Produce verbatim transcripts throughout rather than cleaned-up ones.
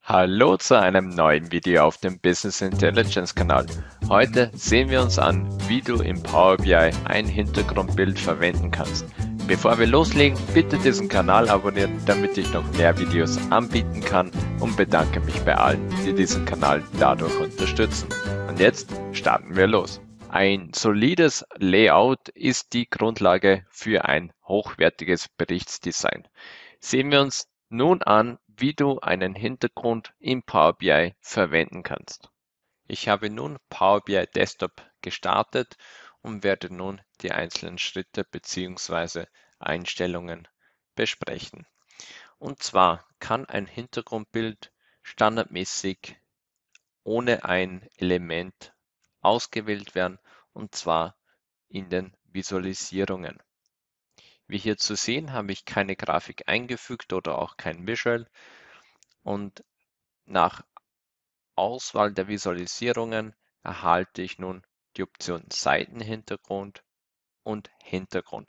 Hallo zu einem neuen Video auf dem Business Intelligence Kanal. Heute sehen wir uns an, wie du im Power B I ein Hintergrundbild verwenden kannst. Bevor wir loslegen, bitte diesen Kanal abonnieren, damit ich noch mehr Videos anbieten kann, und bedanke mich bei allen, die diesen Kanal dadurch unterstützen. Und jetzt starten wir los. Ein solides Layout ist die Grundlage für ein hochwertiges Berichtsdesign. Sehen wir uns nun an, wie du einen Hintergrund im Power B I verwenden kannst. Ich habe nun Power B I Desktop gestartet und werde nun die einzelnen Schritte bzw. Einstellungen besprechen. Und zwar kann ein Hintergrundbild standardmäßig ohne ein Element ausgewählt werden, und zwar in den Visualisierungen. Wie hier zu sehen, habe ich keine Grafik eingefügt oder auch kein Visual, und nach Auswahl der Visualisierungen erhalte ich nun die Option Seitenhintergrund und Hintergrund.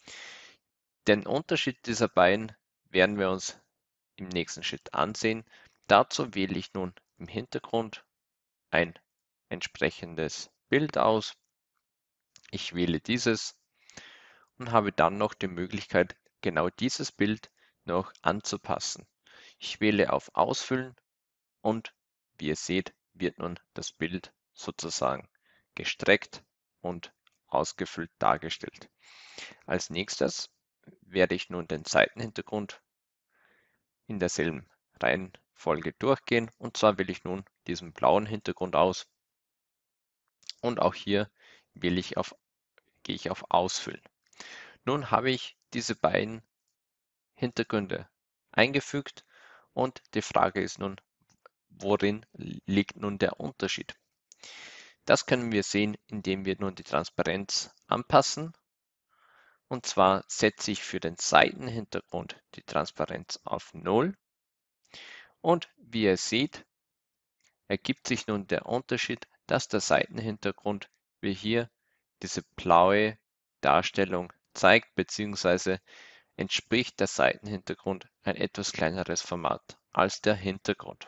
Den Unterschied dieser beiden werden wir uns im nächsten Schritt ansehen. Dazu wähle ich nun im Hintergrund ein entsprechendes Bild aus. Ich wähle dieses und habe dann noch die Möglichkeit, genau dieses Bild noch anzupassen. Ich wähle auf Ausfüllen und wie ihr seht, wird nun das Bild sozusagen gestreckt und ausgefüllt dargestellt. Als nächstes werde ich nun den Seitenhintergrund in derselben Reihenfolge durchgehen, und zwar wähle ich nun diesen blauen Hintergrund aus und auch hier wähle ich auf, gehe ich auf Ausfüllen. Nun habe ich diese beiden Hintergründe eingefügt und die Frage ist nun, worin liegt nun der Unterschied? Das können wir sehen, indem wir nun die Transparenz anpassen. Und zwar setze ich für den Seitenhintergrund die Transparenz auf null. Und wie ihr seht, ergibt sich nun der Unterschied, dass der Seitenhintergrund wie hier diese blaue Darstellung zeigt, beziehungsweise entspricht der Seitenhintergrund ein etwas kleineres Format als der Hintergrund.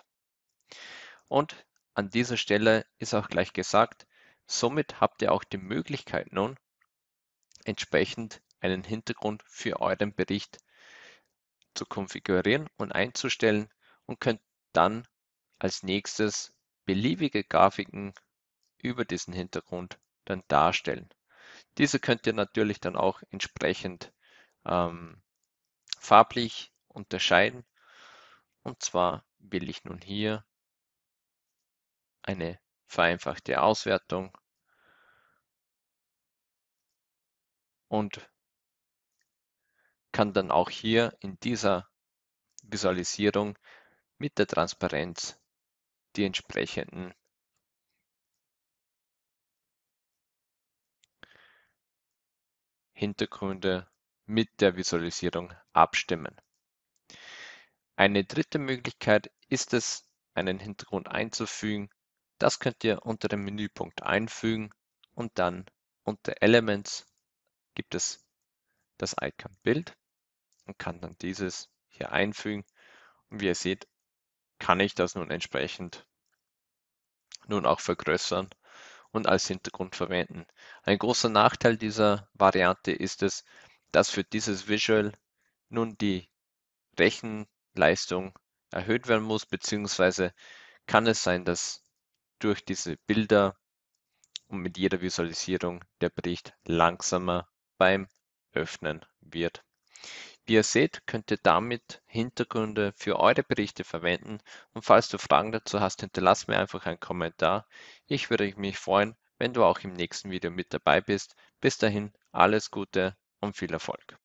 Und an dieser Stelle ist auch gleich gesagt, somit habt ihr auch die Möglichkeit nun, entsprechend einen Hintergrund für euren Bericht zu konfigurieren und einzustellen, und könnt dann als nächstes beliebige Grafiken über diesen Hintergrund dann darstellen. Diese könnt ihr natürlich dann auch entsprechend ähm, farblich unterscheiden, und zwar wähle ich nun hier eine vereinfachte Auswertung und kann dann auch hier in dieser Visualisierung mit der Transparenz die entsprechenden Hintergründe mit der Visualisierung abstimmen. Eine dritte Möglichkeit ist es, einen Hintergrund einzufügen. Das könnt ihr unter dem Menüpunkt Einfügen und dann unter Elements gibt es das Icon Bild und kann dann dieses hier einfügen. Und wie ihr seht, kann ich das nun entsprechend nun auch vergrößern und als Hintergrund verwenden. Ein großer Nachteil dieser Variante ist es, dass für dieses Visual nun die Rechenleistung erhöht werden muss, beziehungsweise kann es sein, dass durch diese Bilder und mit jeder Visualisierung der Bericht langsamer beim Öffnen wird. Wie ihr seht, könnt ihr damit Hintergründe für eure Berichte verwenden, und falls du Fragen dazu hast, hinterlass mir einfach einen Kommentar. Ich würde mich freuen, wenn du auch im nächsten Video mit dabei bist. Bis dahin, alles Gute und viel Erfolg.